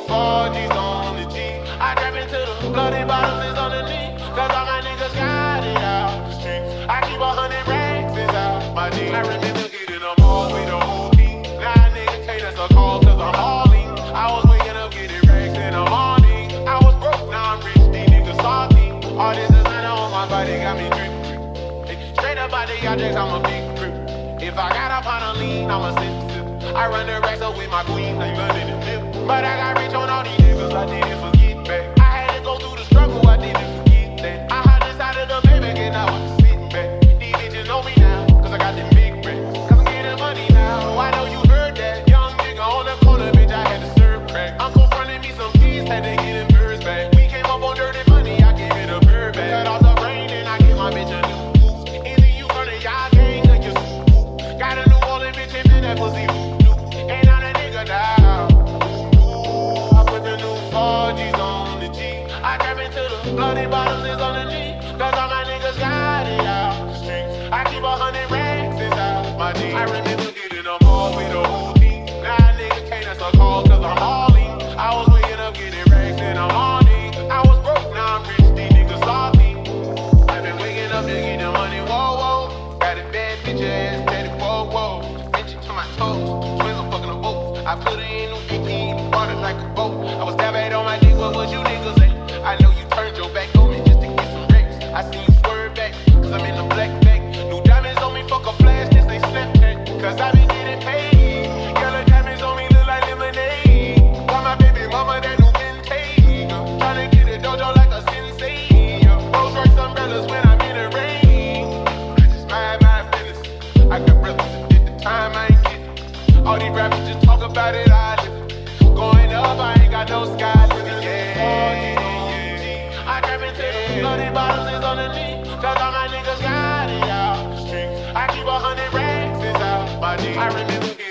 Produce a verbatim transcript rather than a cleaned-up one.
four G's on the G. I trap into the bloody bottles is on the knee. Cause all my niggas got it out the streets. I keep a hundred racks inside my jeans. I remember getting them all with the whole team. Now a nigga can't answer a call cause I'm hauling. I was waking up getting racks in the morning. I was broke, now I'm rich, these niggas salty. All this designer on my body got me drippin'. Straight up out the objects, I'm a big grip. If I got up on a lean, I'm a sip sip. I run the racks up with my queen, like running the flip. But I got rich on all these niggas, I didn't forget back. I had to go through the struggle, I didn't forget that. I had inside of the baby, and I was sitting back. These bitches know me now, cause I got them big racks. Cause I'm getting money now, I know you heard that. Young nigga on the corner, bitch, I had to serve crack. Uncle fronted me some keys, had to get them birds back. We came up on dirty money, I gave it a bird back. Cut off the rain, and I gave my bitch a new boost. Either you running y'all gang, or you swoop. Got a new Orleans bitch, and man, that pussy whoop. Ain't on a nigga now. I put the new four G's on the G. I trap into the bloody bottles is on the G. Cause all my niggas got it out the streets. I keep a hundred racks inside my jeans. I remember getting them all with the whole team. Now a nigga can't answer a call cause I'm hauling. I was waking up getting racks in the morning. I was broke, now I'm rich, these niggas salty. I've been waking up to get the money, whoa, whoa. Got a bad bitch ass, daddy, whoa, whoa. Bitch to my toes. I put it in new eighteen, water like a boat. I was that bad on my dick, what was you niggas at? I know you turned your back on me just to get some bricks. I see you swerve back, cause I'm in the black bag. New diamonds on me, fuck a flash, this ain't Snapchat. Cause I been getting paid. Yellow diamonds on me look like lemonade. Got my baby mama that new vintage. Tryna get a dojo like a sensei. Rolls Royce umbrellas when I'm in the rain. I just mind my business. I got brothers that did the time I ain't getting. All these rappers just talk about it, I live. Going up, I ain't got no sky limit. Yeah, yeah, yeah. I trap into the bloody bottles is on the knee. Cause all my niggas got it out the streets. I keep a hundred racks inside my jeans. I remember